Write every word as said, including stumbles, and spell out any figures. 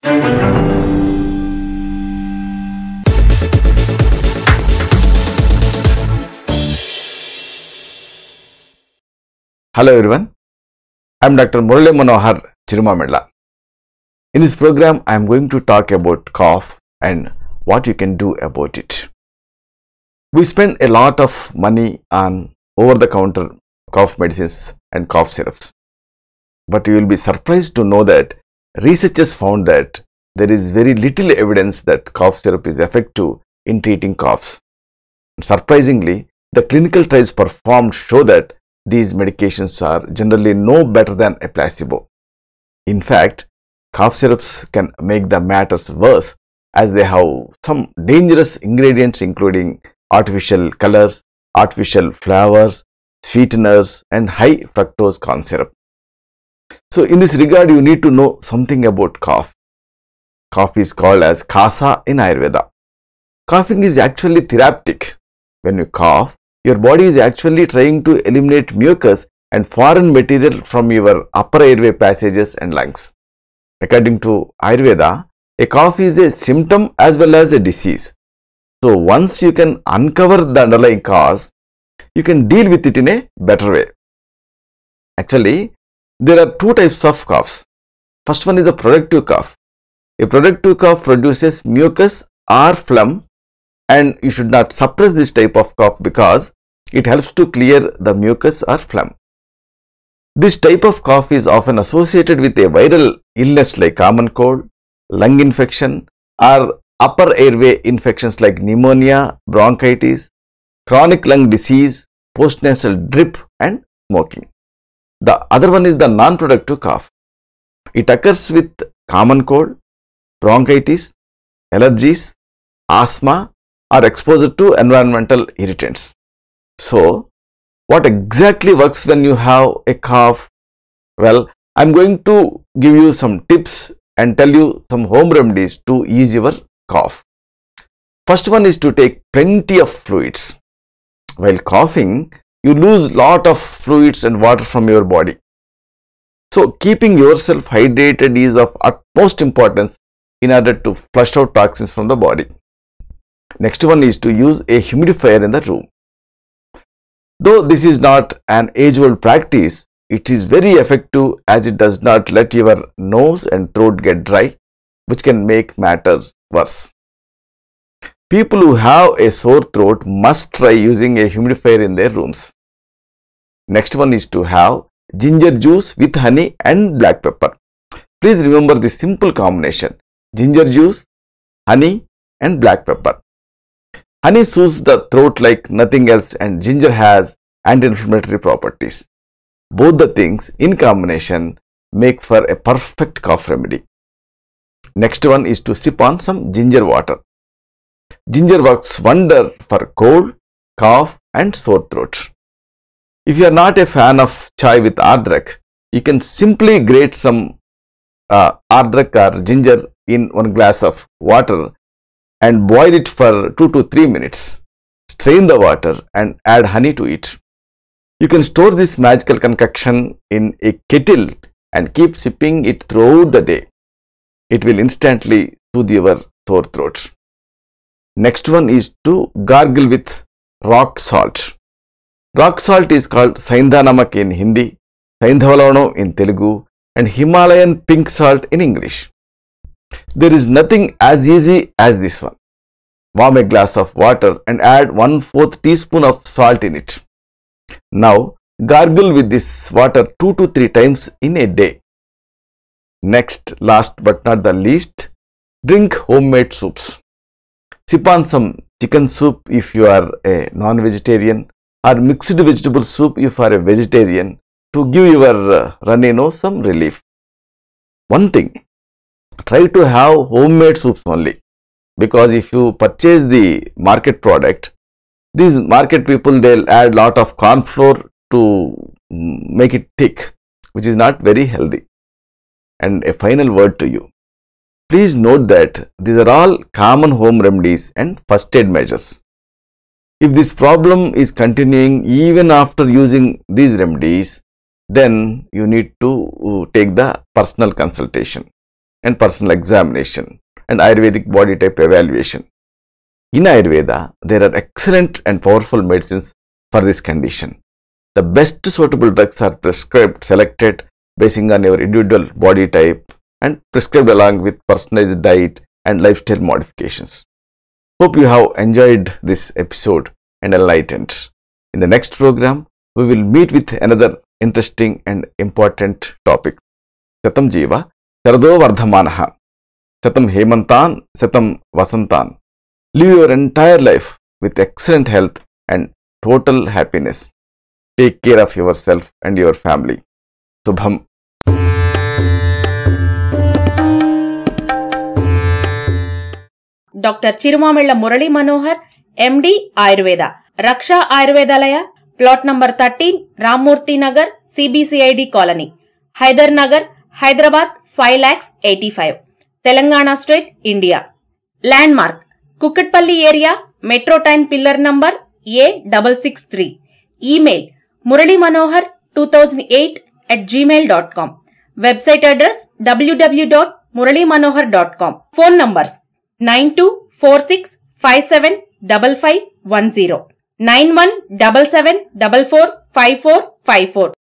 Hello everyone, I am Doctor Murali Manohar Chirumamilla. In this program, I am going to talk about cough and what you can do about it. We spend a lot of money on over-the-counter cough medicines and cough syrups. But you will be surprised to know that researchers found that there is very little evidence that cough syrup is effective in treating coughs. Surprisingly, the clinical trials performed show that these medications are generally no better than a placebo. In fact, cough syrups can make the matters worse as they have some dangerous ingredients including artificial colors, artificial flavors, sweeteners and high fructose corn syrup. So in this regard, you need to know something about cough. Cough is called as Kasa in Ayurveda. Coughing is actually therapeutic. When you cough, your body is actually trying to eliminate mucus and foreign material from your upper airway passages and lungs. According to Ayurveda, a cough is a symptom as well as a disease. So once you can uncover the underlying cause, you can deal with it in a better way. Actually, there are two types of coughs. First one is the productive cough. A productive cough produces mucus or phlegm, and you should not suppress this type of cough because it helps to clear the mucus or phlegm. This type of cough is often associated with a viral illness like common cold, lung infection or upper airway infections like pneumonia, bronchitis, chronic lung disease, postnasal drip and smoking. The other one is the non-productive cough. It occurs with common cold, bronchitis, allergies, asthma or exposure to environmental irritants. So, what exactly works when you have a cough? Well, I am going to give you some tips and tell you some home remedies to ease your cough. First one is to take plenty of fluids. While coughing, you lose lot of fluids and water from your body. So, keeping yourself hydrated is of utmost importance in order to flush out toxins from the body. Next one is to use a humidifier in the room. Though this is not an age-old practice, it is very effective as it does not let your nose and throat get dry, which can make matters worse. People who have a sore throat must try using a humidifier in their rooms. Next one is to have ginger juice with honey and black pepper. Please remember this simple combination: ginger juice, honey and black pepper. Honey soothes the throat like nothing else and ginger has anti-inflammatory properties. Both the things in combination make for a perfect cough remedy. Next one is to sip on some ginger water. Ginger works wonder for cold, cough and sore throat. If you are not a fan of chai with adrak, you can simply grate some uh, adrak or ginger in one glass of water and boil it for two to three minutes. Strain the water and add honey to it. You can store this magical concoction in a kettle and keep sipping it throughout the day. It will instantly soothe your sore throat. Next one is to gargle with rock salt. Rock salt is called Saindhanamak in Hindi, Saindhavalano in Telugu and Himalayan pink salt in English. There is nothing as easy as this one. Warm a glass of water and add one fourth teaspoon of salt in it. Now gargle with this water two to three times in a day. Next, last but not the least, drink homemade soups. Sip on some chicken soup if you are a non-vegetarian or mixed vegetable soup if you are a vegetarian to give your uh, runny nose some relief. One thing, try to have homemade soups only, because if you purchase the market product, these market people, they'll add lot of corn flour to make it thick, which is not very healthy. And a final word to you. Please note that these are all common home remedies and first aid measures. If this problem is continuing even after using these remedies, then you need to take the personal consultation. and personal examination and Ayurvedic body type evaluation. In Ayurveda, there are excellent and powerful medicines for this condition. The best suitable drugs are prescribed, selected basing on your individual body type and prescribed along with personalized diet and lifestyle modifications. Hope you have enjoyed this episode and enlightened. In the next program, we will meet with another interesting and important topic. Shatam Jiva, Sharado Vardhamanaha. Shatam Hemantan, Shatam Vasantan. Live your entire life with excellent health and total happiness. Take care of yourself and your family. Subham. Doctor Chirumamella Murali Manohar, M D Ayurveda, Raksha Ayurvedalaya, plot number thirteen, Ramurthy Nagar, C B C I D Colony, Hyder Nagar, Hyderabad, five lakhs eighty-five, Telangana State, India. Landmark, Kukatpalli area, Metro Train pillar number A six six three. Email, muralimanohar two thousand eight at gmail dot com. Website address, w w w dot muralimanohar dot com. Phone numbers, nine two four six five seven five five one zero, nine one seven seven four four five four five four.